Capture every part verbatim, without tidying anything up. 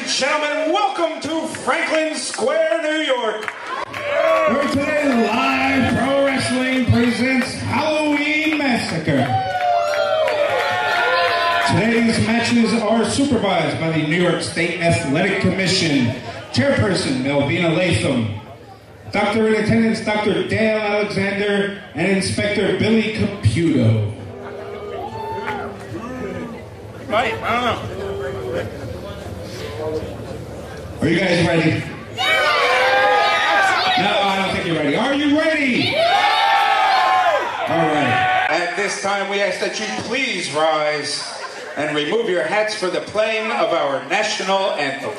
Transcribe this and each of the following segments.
gentlemen, welcome to Franklin Square, New York. Where today Live Pro Wrestling presents Halloween Massacre. Today's matches are supervised by the New York State Athletic Commission, Chairperson Melvina Latham, Doctor in Attendance Doctor Dale Alexander, and Inspector Billy Caputo. Right, I don't know. Are you guys ready? Yeah! No, I don't think you're ready. Are you ready? Yeah! All right. At this time, we ask that you please rise and remove your hats for the playing of our national anthem.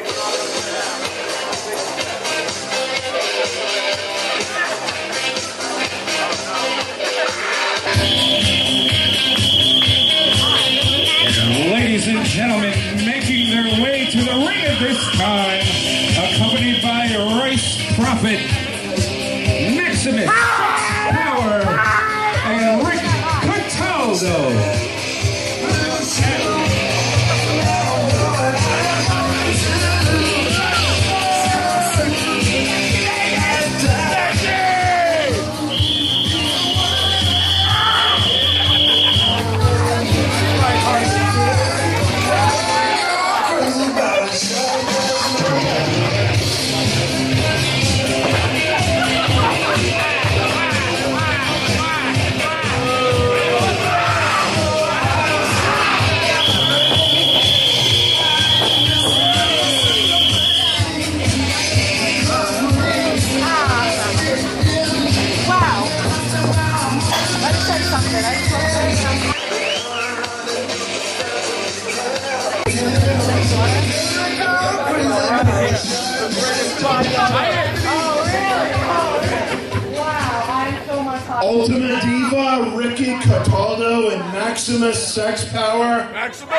Ladies and gentlemen, making their way to the ring at this time, accompanied by Royce Prophet, Maximus, Power, and Rick Cataldo. Ultimate Diva, Ricky Cataldo, and Maximus Sex Power. Maximus!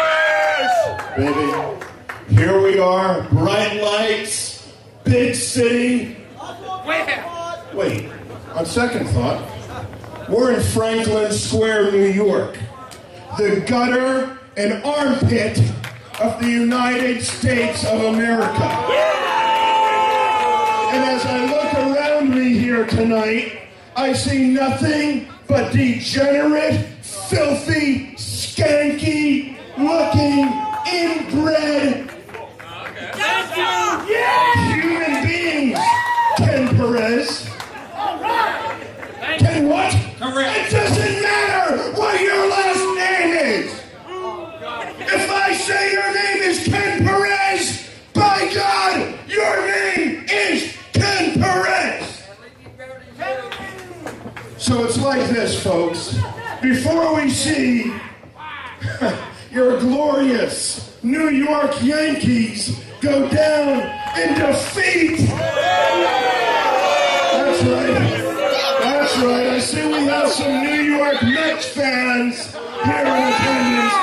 Baby, here we are, bright lights, big city. Where? Wait, on second thought, we're in Franklin Square, New York, the gutter and armpit of the United States of America. And as I look around me here tonight, I see nothing but degenerate, filthy, skanky, looking, inbred human beings. Ken Perez. Ken what? It doesn't matter what your last name is. If I say your name is Ken Perez, by God, your name is Ken Perez. So it's like this, folks. Before we see your glorious New York Yankees go down in defeat. That's right. That's right. I see we have some New York Mets fans here in attendance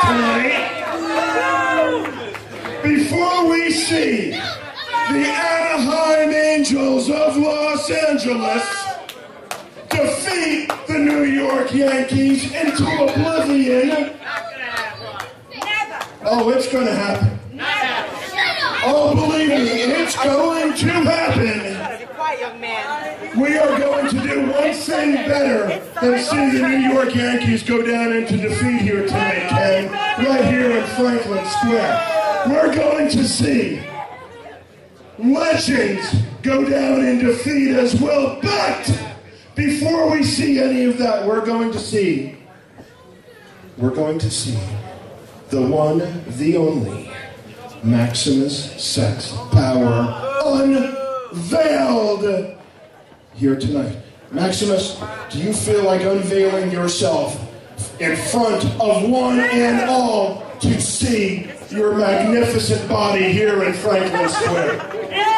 tonight. Before we see the Anaheim Angels of Los Angeles defeat the New York Yankees into oblivion. Not gonna happen. Never. Oh, it's gonna happen. Never. Oh, believe me, it's going to happen. Be quiet, young man. We are going to do one thing better than see the New York Yankees go down into defeat here tonight, Ken. Right here in Franklin Square. We're going to see legends go down in defeat as well, but before we see any of that, we're going to see, we're going to see the one, the only, Maximus Sex Power unveiled here tonight. Maximus, do you feel like unveiling yourself in front of one and all to see your magnificent body here in Franklin Square?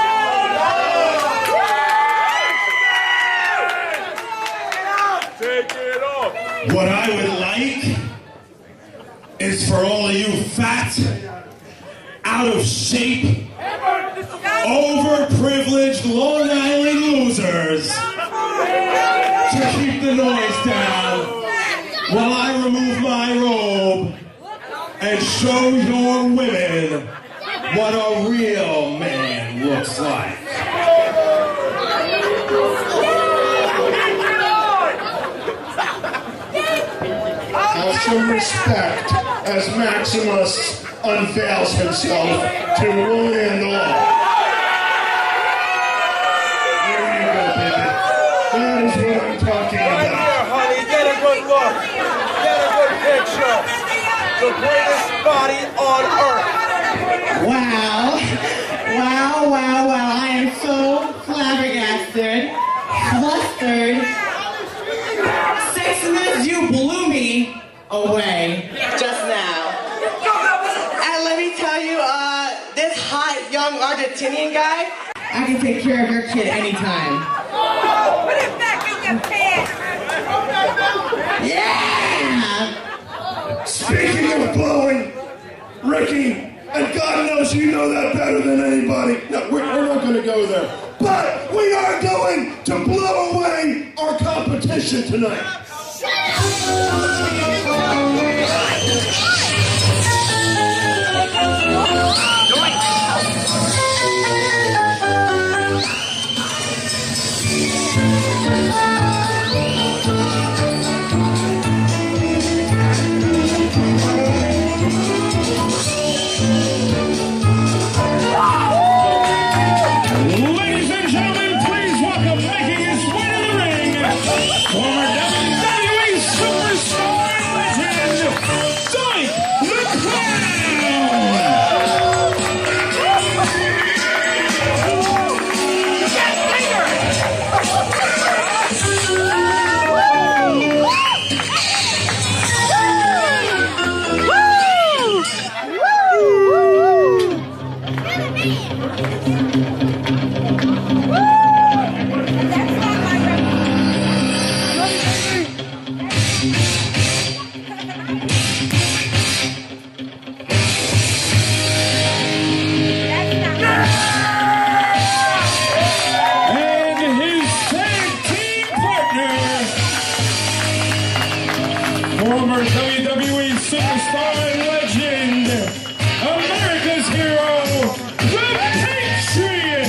What I would like is for all of you fat, out of shape, overprivileged Long Island losers to keep the noise down while I remove my robe and show your women what a real man looks like. Have some respect as Maximus unveils himself to one and all. There you go, baby. That is what I'm talking about. Right there, honey. Get a good look. Get a good picture. The greatest body on earth. Wow. Wow, wow, wow. I am so flabbergasted, flustered. Maximus, you blew me away just now. And let me tell you, uh, this hot young Argentinian guy, I can take care of your kid anytime. Put it back in your pants. Yeah! Speaking of blowing, Ricky, and God knows you know that better than anybody. No, we're, we're not going to go there. But we are going to blow away our competition tonight. Ladies and gentlemen, please welcome making his way to the ring, former W W E superstar legend, Doink the Clown! Former W W E superstar legend, America's hero, the Patriot!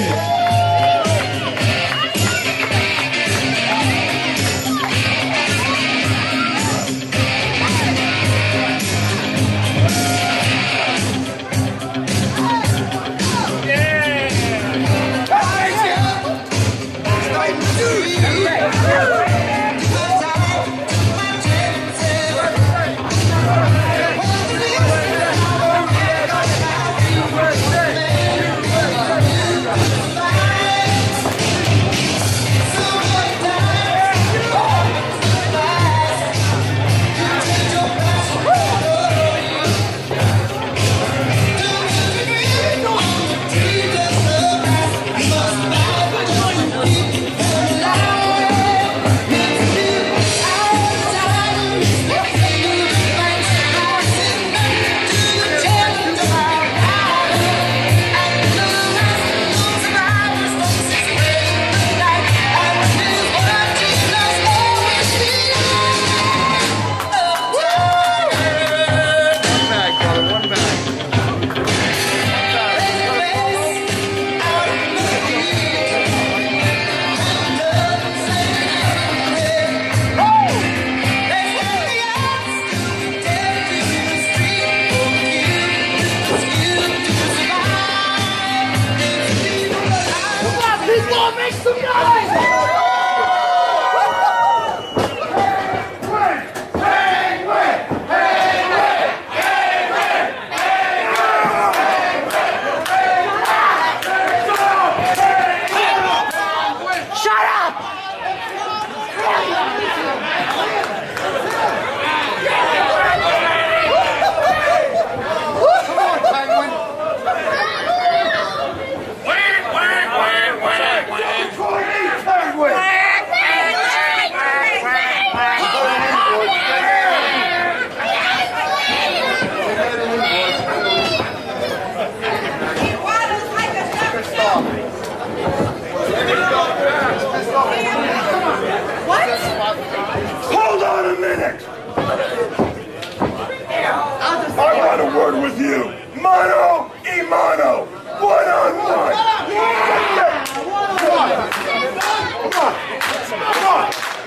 I got a word with you. Mano y mono, one on one. Come on, come on, come on.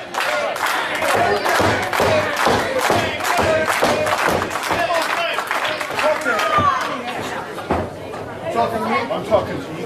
Talking to me? I'm talking to you.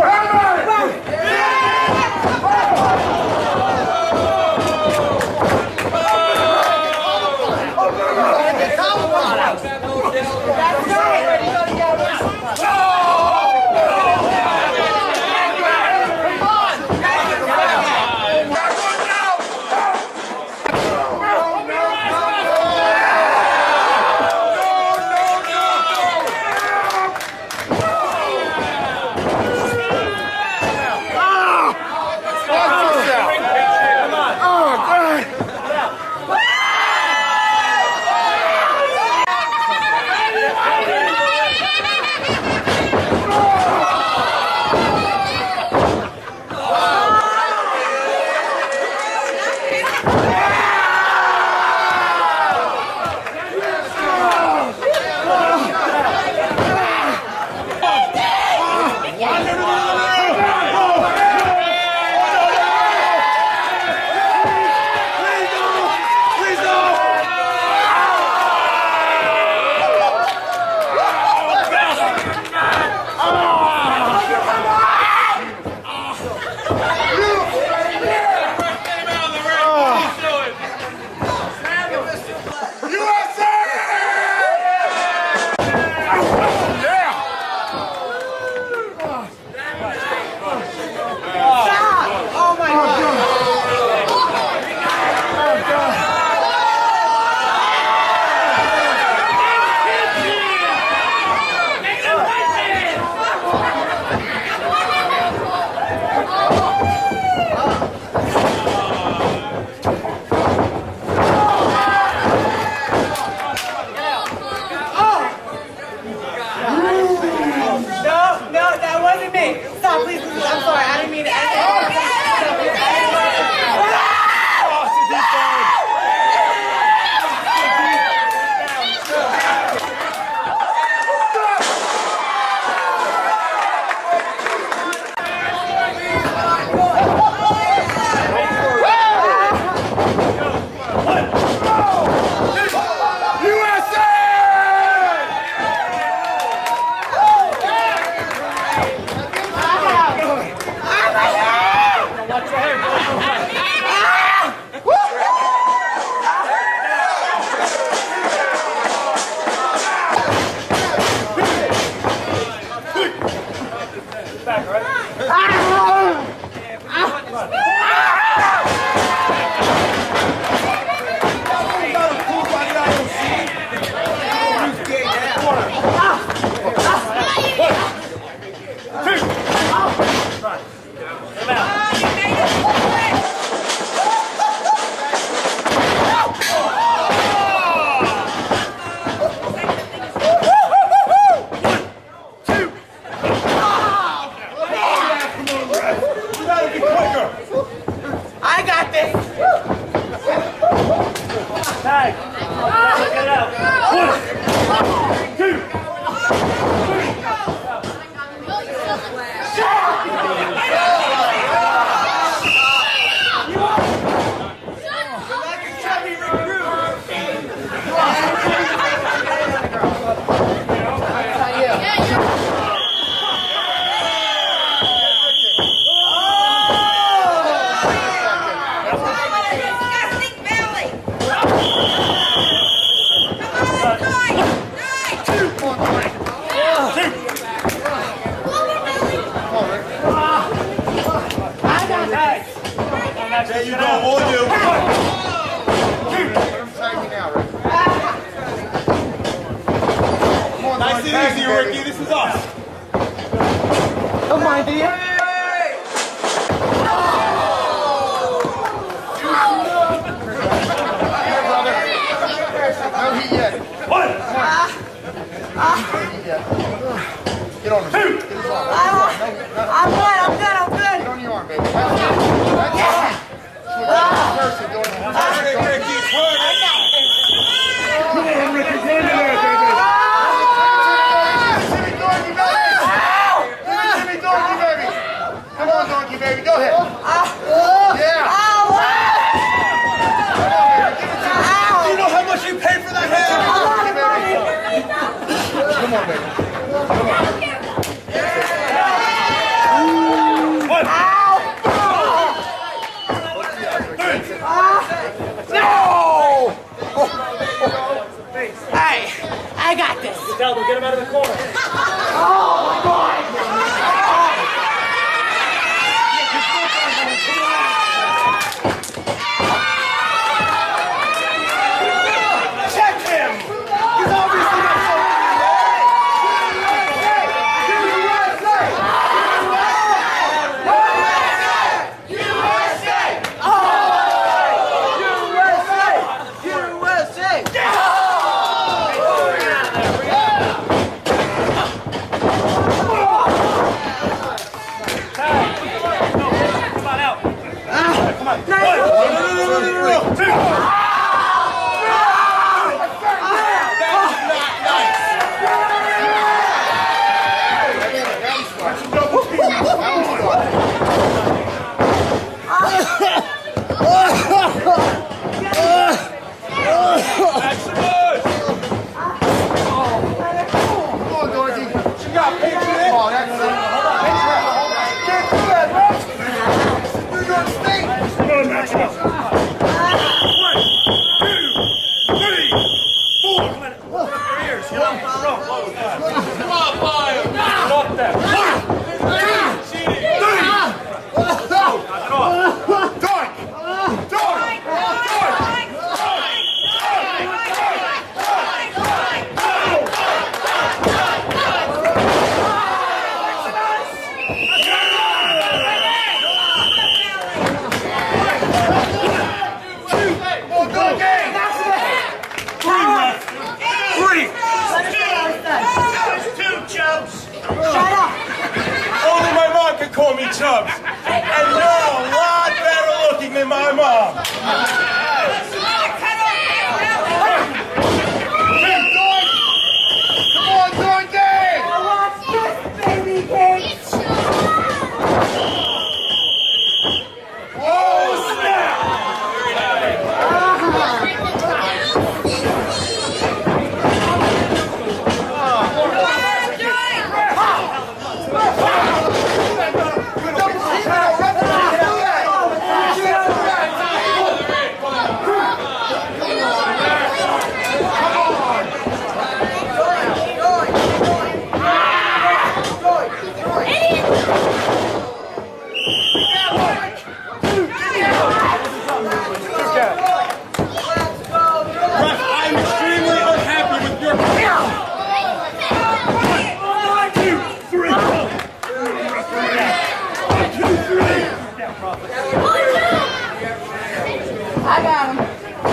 There you go, hold you. Nice and easy, Ricky. This is us. Don't mind, do you? No heat yet. One. Get on the shoot. I'm good, I'm good, I'm good. Get on your arm, baby. That's it. That's it. Person doing it. Ricky, Ricky, turn it. Come on, Ricky. Get in there, baby. I got this. Cataldo, get him out of the corner. Oh my God! Check him! He's obviously got something in there! U S A! U S A! U S A! U S A! Come on out! Come on! No, no, no, no, no, no! Call me Chubs, and you're a lot better looking than my mom. Come on, Doink! Watch this, baby cakes. Oh, snap! I got him.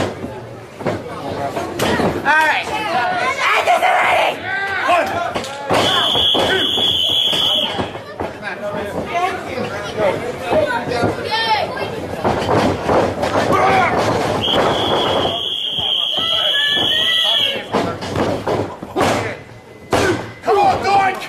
All right. I did it ready. One, two. Thank you. Come on, Doink!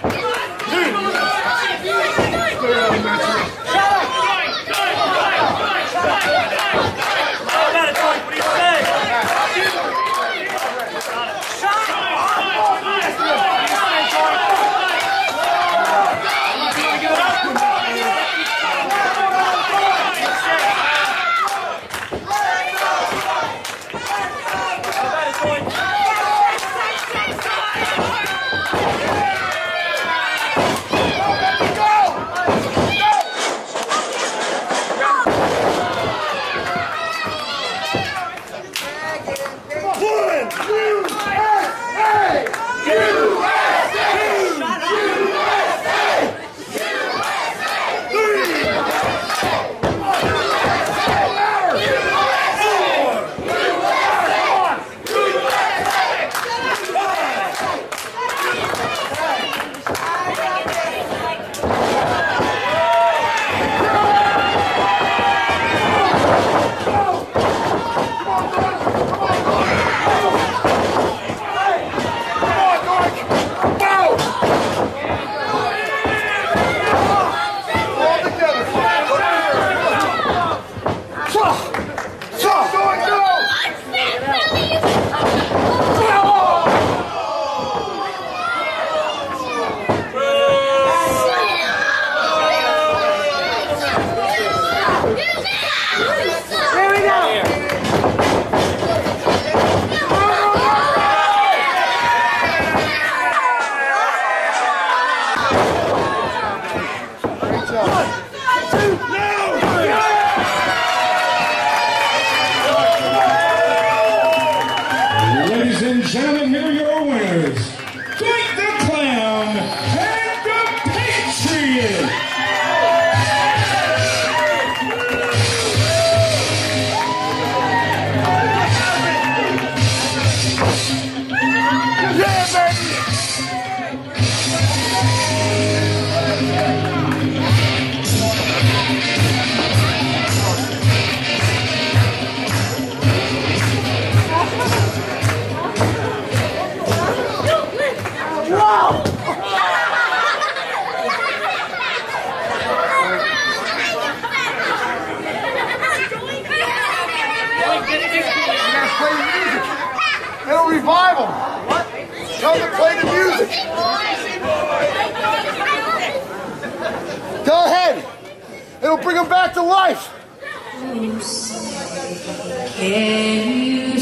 Come on, Doink! Yeah, baby! Whoa! It'll revive them. What? Tell them to play the music. Go ahead. It'll bring them back to life. Can you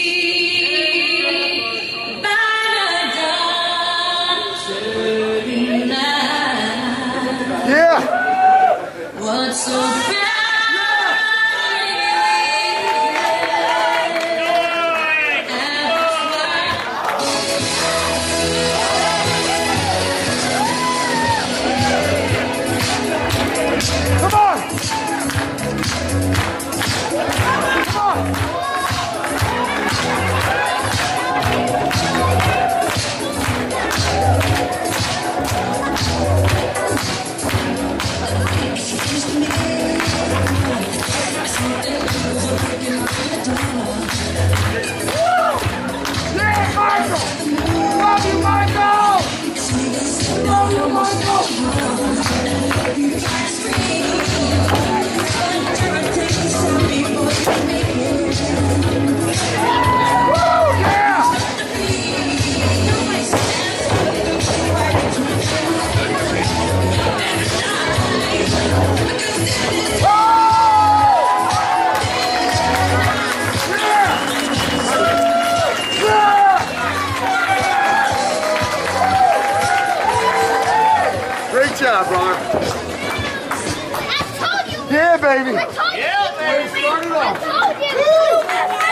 see by the dawn's early light? Yeah. What's so bright? Come on! Come on! Yeah, Michael! Love you, Michael! Love you, Michael! Great job, brother. I told you. Yeah, baby. I told you. Yeah, baby. Start it off. I told you.